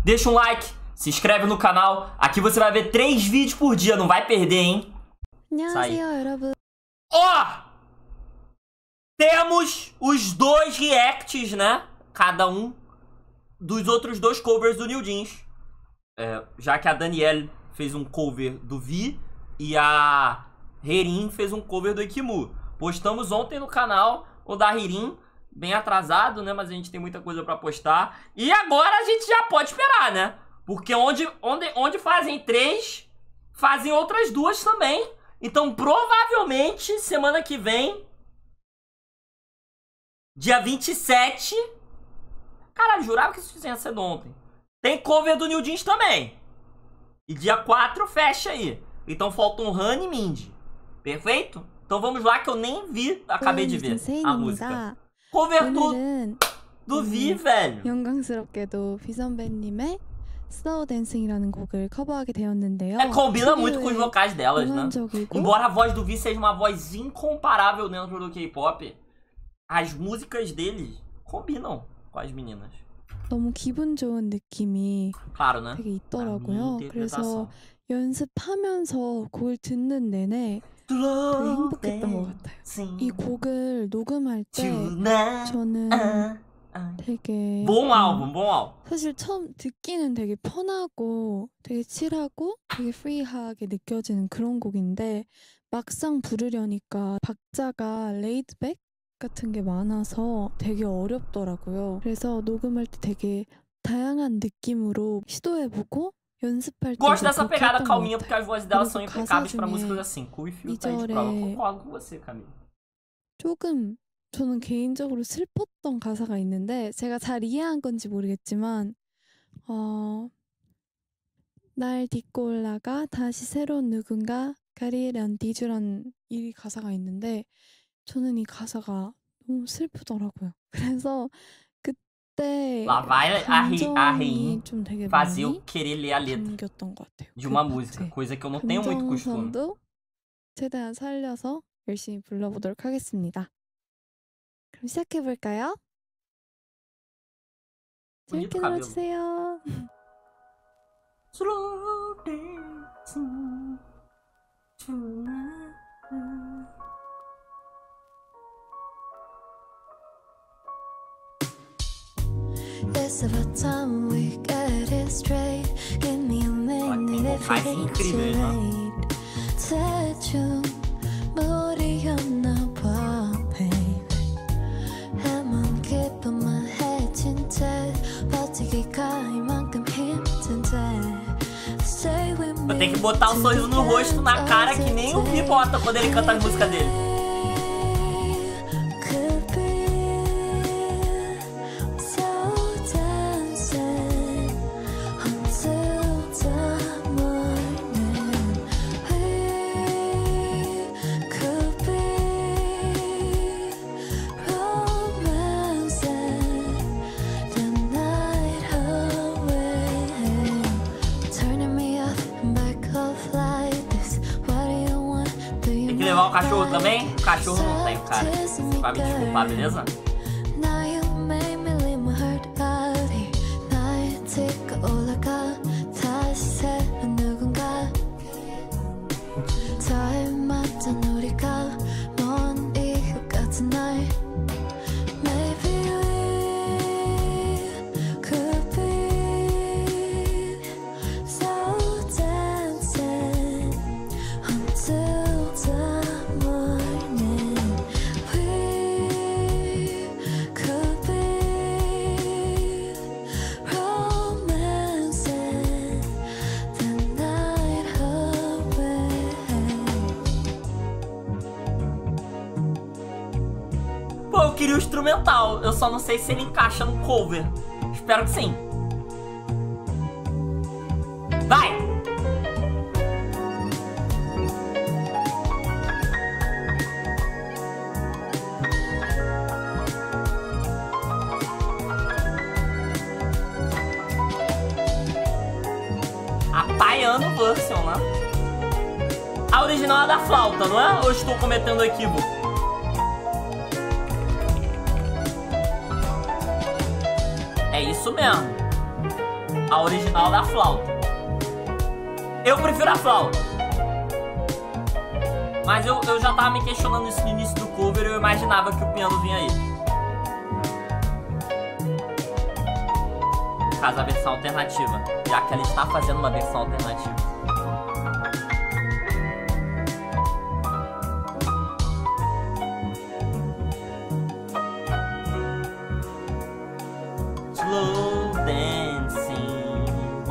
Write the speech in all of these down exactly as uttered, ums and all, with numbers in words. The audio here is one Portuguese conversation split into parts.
deixa um like, se inscreve no canal. Aqui você vai ver três vídeos por dia, não vai perder, hein? Ó! Temos os dois reacts, né? Cada um dos outros dois covers do New Jeans. É, já que a Danielle fez um cover do Vi e a Herin fez um cover do Ikimu. Postamos ontem no canal o da Herin, bem atrasado, né? Mas a gente tem muita coisa pra postar. E agora a gente já pode esperar, né? Porque onde, onde, onde fazem três, fazem outras duas também. Então, provavelmente, semana que vem, dia vinte e sete... Caralho, jurava que isso tinha sido ontem. Tem cover do New Jeans também. E dia quatro fecha aí. Então faltam Han e Mindy. Perfeito? Então vamos lá que eu nem vi, acabei de ver a música. Cover do, do Vi, velho. 영광스럽게도 비 선배님의 Slow Dancing이라는 곡을 커버하게 되었는데요. É, combina muito com os vocais delas, né? Embora a voz do Vi seja uma voz incomparável dentro do K-pop, as músicas deles combinam com as meninas. 너무 기분 좋은 느낌이 claro, né? 되게 있더라고요. 그래서 연습하면서 곡을 듣는 내내 되게 행복했던 것 같아요. 이 곡을 녹음할 때 저는 되게 bom álbum, bom álbum. 사실 처음 듣기는 되게 편하고 되게 칠하고 되게 프리하게 느껴지는 그런 곡인데 막상 부르려니까 박자가 레이드백 같은 게 많아서 되게 어렵더라고요. 그래서 녹음할 때 되게 다양한 느낌으로 시도해보고 연습할 때 gosto dessa pegada calminha porque as vozes delas são impecáveis para músicas assim. Cool-Feel tá aí de prova. Concordo com você, Camila. 조금 저는 개인적으로 슬펐던 가사가 있는데 제가 잘 이해한 건지 모르겠지만 어, 날 딛고 올라가 다시 새로운 누군가 가리란 디주란 이 가사가 있는데 저는 이 가사가 너무 슬프더라고요. 그래서 그때 Lá vai a Herin 좀 되게 fazer eu querer ler a letra 담겼던 것 같아요. de uma música, coisa que eu não tenho muito costume. 최대한 살려서 열심히 불러보도록 하겠습니다. 그럼 시작해볼까요? 재밌게 들어주세요. Slow dancing tonight. It's about time we get it straight. Give me a minute if it's too late. 대충 무리였나 봐, baby. 해만 기쁨만 해진 채 버티기가 이만큼 힘든데. Stay with me. Eu tenho que botar um sorriso no rosto, na cara, que nem o Vi bota quando ele canta as músicas dele. Levar o cachorro também? O cachorro não tem, cara. Você vai me desculpar, beleza? Pô, eu queria o instrumental, eu só não sei se ele encaixa no cover. Espero que sim. Vai! A Piano Version, né? A original é da flauta, não é? Ou estou cometendo equívoco? É isso mesmo. a original da flauta. Eu prefiro a flauta. Mas eu, eu já tava me questionando isso no início do cover, eu imaginava que o piano vinha aí. No caso, a versão alternativa, já que ela está fazendo uma versão alternativa. Slow dancing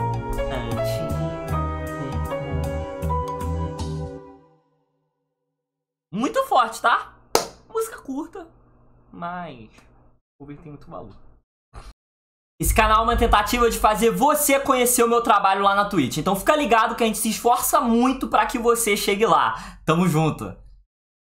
until... Muito forte, tá? Música curta, mas o cover tem muito valor. Esse canal é uma tentativa de fazer você conhecer o meu trabalho lá na Twitch. Então fica ligado que a gente se esforça muito para que você chegue lá. Tamo junto!